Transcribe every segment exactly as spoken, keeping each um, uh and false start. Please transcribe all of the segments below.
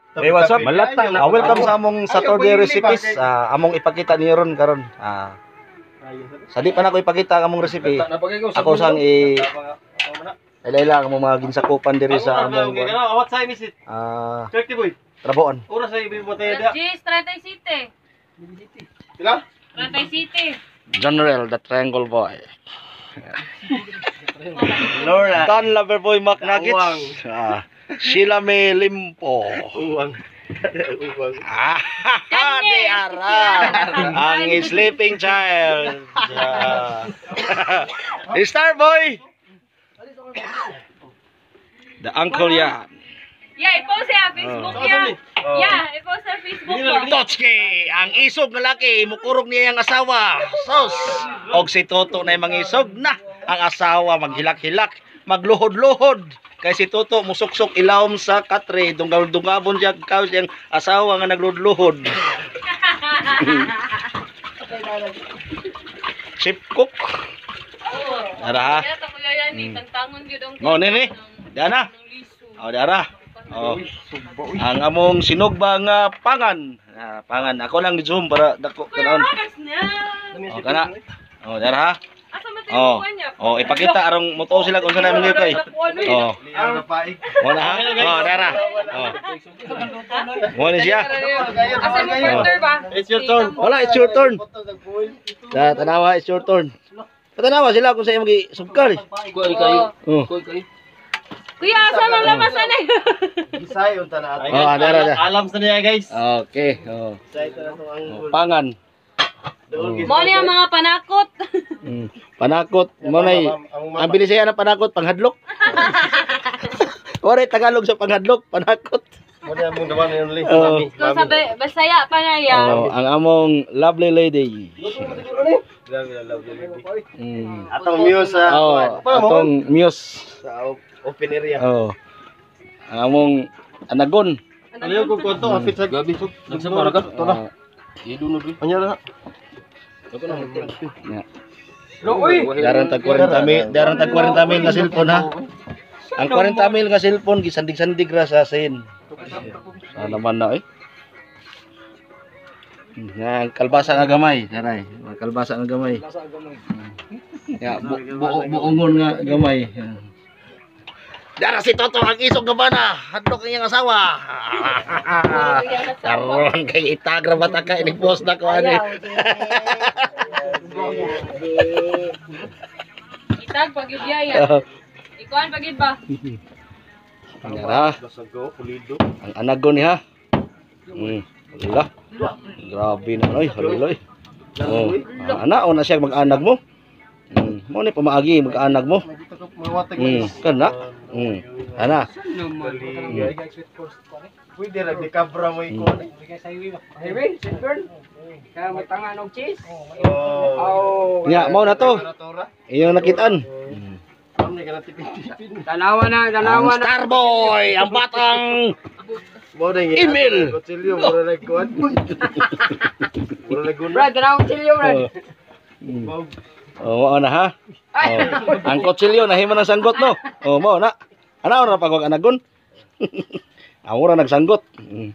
Hey, what's up? Malatang Ah, welcome sa among Saturday recipes. Ah, among ipakita ni ron karon. Ah, sa di pa na ko ipakita ang among recipe. Ako sang i Ila-ila ang mga ginsakupan diri sa among What time is it? ah thirty boy. trabuon. Oras ay bibotaya da. Jis, thirty-seven. Pila? thirty-seven. General the Triangle Boy. Laura. Don Loverboy McNuggets. Ah, Sheila May Limpo. Uwang. Uwang. Ah, di ara. Ang sleeping child. Ah. Starboy. The uncle yan. Yeah, i-post sa Facebook Oh. ya. Yeah, i-post sa Facebook ko. Totski, ang isog nga laki, mukurog niya ang asawa. Sos, og si Toto na yung mga isog na. Ang asawa maghilak-hilak, magluhod-luhod. Kay si Toto musuksok ilawom sa katre, dunggaw-dungabon siya kaw siyang asawa nga nagluhod-luhod. Chip cook. Dara ha. Kaya tako yan ni tantangon gyud ang. Mo nini. Dana. Oh, dara. Oh. Ang among sinugba nga pangan. Ah, pangan. Ako lang ni-zoom para dako kanon. Ragas na. Oh, kana. Oh, dara ha. Asa man Oh. tayo niya? Oh, ipakita arong moto sila kung saan namin kay. Oh. Ang napaig. Mo na ha. Oh, dara. Oh. Mo ni siya. Asa mo partner ba? It's your turn. Wala, it's your turn. Da, tanawa, it's your turn. Tanawa sila kung sa imong gisugkar. Kuy kayo. Oh. Kuy kayo. Kuya, asa man lamas na? Isay unta na ato. Oh, dara dara. Alam sa niya guys. Okay. Oh. Isay ta na to ang Oh, pangan. Mo niya mga panakot. Mm. Panakot. Mo nay. Ang binisaya ng panakot panghadlok. Ore Tagalog sa panghadlok, panakot. mo na mong dawan yung link. Oh. Kung sabi, basaya pa na ya. Oh, ang among lovely lady. Grabe love you. Mm. Atong muse sa Oh, atong muse. sa open area. Oh. Ang among anagon. Ano yung kung konto apit sa gabi. Nagsabara ka? To na. Idunod ri. Anya na. Ako na. Yeah. Uy. Daran tag forty mil, daran tag forty mil nga cellphone ha. Ang forty mil nga cellphone gisandig-sandig ra sa sin. Sa naman na eh. Nga kalbasa nga gamay, saray. Kalbasa nga gamay. Ya, bu bu buongon nga gamay. Dara si Toto ang isog nga bana, hadlok ang iyang asawa. Tarong kay itagra bata ka inig post na ko ani. Itag pagid yaya. Ikuan pagid ba? Dara. Basago pulido. Ang anagon ni ha. Hmm. Wala. Grabe na oy, haloy. Oh, ana o na siya mag-anag mo. Hmm, mo ni pamaagi mag-anag mo. Hmm, kana. Hmm. Ana. Pwede ra di kabra mo iko. Highway, Silvern. Kaya matangan og cheese. Oh. Oh, Nya, mao na to. Iyo nakitaan. Ano ni kana tipin-tipin. tanawa na, Ang tanawa na. Starboy, ang batang Mo na Email. Kutsilyo mura na kuan. Mura na guna. Brad, tanawa chilyo, Brad. Oh, oh mao na ha. Oh, ang kutsilyo nahimo ng sanggot no. Oh, mao na. Ana ora pagwag anagon. Amo ra nagsanggot. Hmm.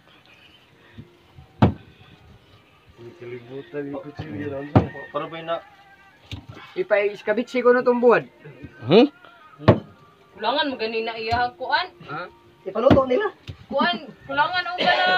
Kalibutan yung kutsilyo ron. Para ba na Ipa-iskabitsi ko na itong buwan. Hmm? Kulangan mo ganina iyahang kuan. Ha? Kuan, kulangan o ba na